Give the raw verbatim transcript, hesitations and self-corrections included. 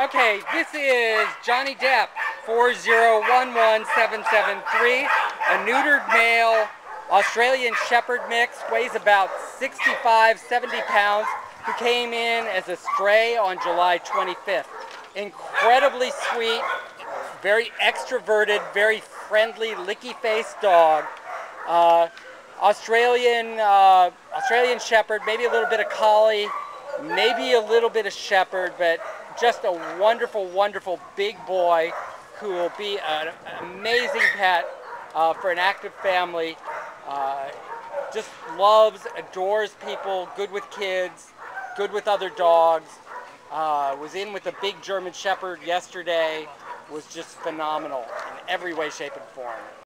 Okay, this is Johnny Depp, four zero one one seven seven three, a neutered male Australian Shepherd mix, weighs about sixty-five, seventy pounds, who came in as a stray on July twenty-fifth. Incredibly sweet, very extroverted, very friendly, licky-faced dog. Uh, Australian, uh, Australian Shepherd, maybe a little bit of Collie, maybe a little bit of Shepherd, but just a wonderful, wonderful big boy who will be an amazing pet uh, for an active family. Uh, just loves, adores people, good with kids, good with other dogs. Uh, was in with a big German Shepherd yesterday. Was just phenomenal in every way, shape, and form.